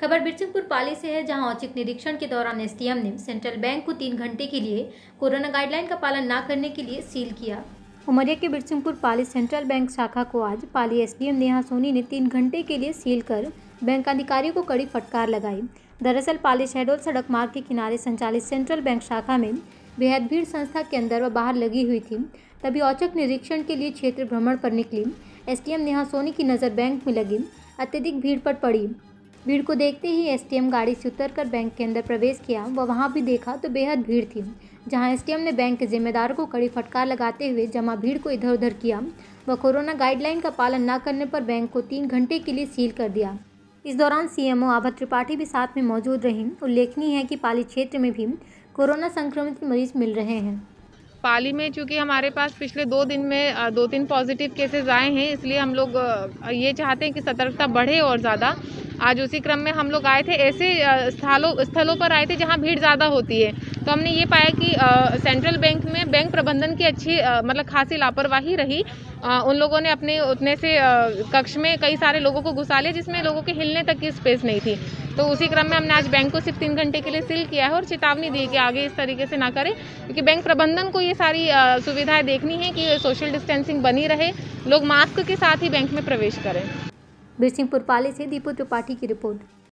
खबर बिरसिंहपुर पाली से है, जहां औचक निरीक्षण के दौरान एसडीएम ने सेंट्रल बैंक को 3 घंटे के लिए कोरोना गाइडलाइन का पालन न करने के लिए सील किया। उमरिया के बिरसिंहपुर पाली सेंट्रल बैंक शाखा को आज पाली एसडीएम नेहा सोनी ने 3 घंटे के लिए सील कर बैंक अधिकारियों को कड़ी फटकार लगाई। दरअसल पाली शहडोल सड़क मार्ग के किनारे संचालित सेंट्रल बैंक शाखा में बेहद भीड़ संस्था के अंदर व बाहर लगी हुई थी। तभी औचक निरीक्षण के लिए क्षेत्र भ्रमण पर निकली एसडीएम नेहा सोनी की नज़र बैंक में लगी अत्यधिक भीड़ पर पड़ी। भीड़ को देखते ही एसडीएम गाड़ी से उतरकर बैंक के अंदर प्रवेश किया व वहां भी देखा तो बेहद भीड़ थी, जहां एसडीएम ने बैंक के जिम्मेदारों को कड़ी फटकार लगाते हुए जमा भीड़ को इधर उधर किया व कोरोना गाइडलाइन का पालन न करने पर बैंक को 3 घंटे के लिए सील कर दिया। इस दौरान सीएमओ आभा त्रिपाठी भी साथ में मौजूद रहीं। उल्लेखनीय है कि पाली क्षेत्र में भी कोरोना संक्रमित मरीज मिल रहे हैं। पाली में चूँकि हमारे पास पिछले 2 दिन में 2-3 पॉजिटिव केसेस आए हैं, इसलिए हम लोग ये चाहते हैं कि सतर्कता बढ़े और ज़्यादा। आज उसी क्रम में हम लोग आए थे, ऐसे स्थलों पर आए थे जहाँ भीड़ ज़्यादा होती है। तो हमने ये पाया कि सेंट्रल बैंक में बैंक प्रबंधन की अच्छी मतलब खासी लापरवाही रही। उन लोगों ने अपने उतने से कक्ष में कई सारे लोगों को घुसा लिया, जिसमें लोगों के हिलने तक की स्पेस नहीं थी। तो उसी क्रम में हमने आज बैंक को सिर्फ 3 घंटे के लिए सील किया है और चेतावनी दी कि आगे इस तरीके से ना करें, क्योंकि बैंक प्रबंधन को ये सारी सुविधाएं देखनी है कि सोशल डिस्टेंसिंग बनी रहे, लोग मास्क के साथ ही बैंक में प्रवेश करें। बिरसिंहपुर पाली से दीपू त्रिपाठी की रिपोर्ट।